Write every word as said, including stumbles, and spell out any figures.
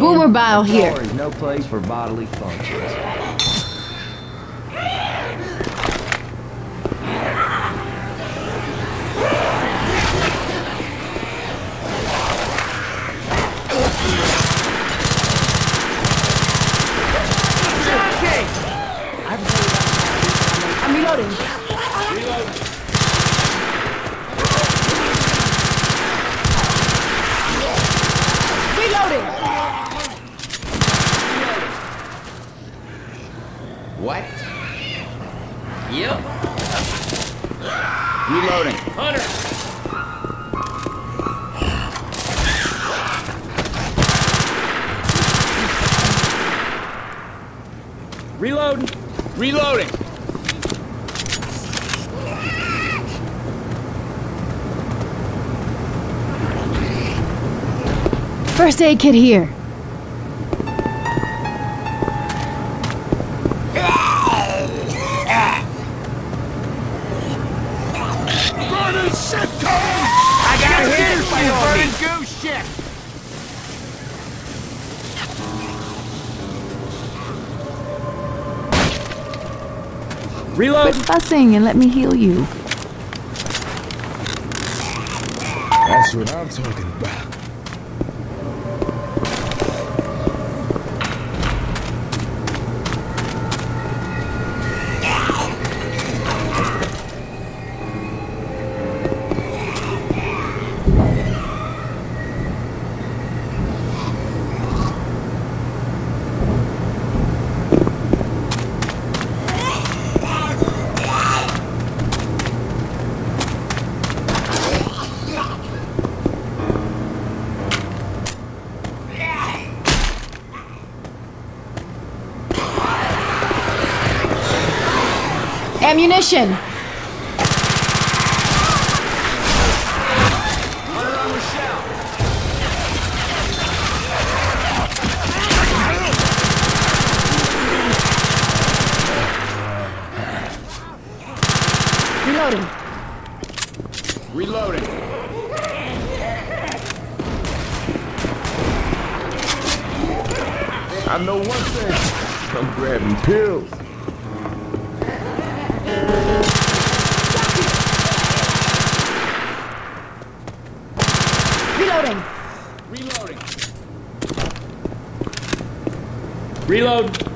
Boomer bile here. There is no place for bodily functions. I'm reloading. Reloading. What? Yep. Reloading. Hunter! Reloading. Reloading. First aid kit here. Burning shit coming! I got a hit for you, burning goose shit! Reload. Quit fussing and let me heal you. That's what I'm talking about. Ammunition! Reloading. Reloading. I know one thing. I'm grabbing pills. Reloading. Reloading. Reload.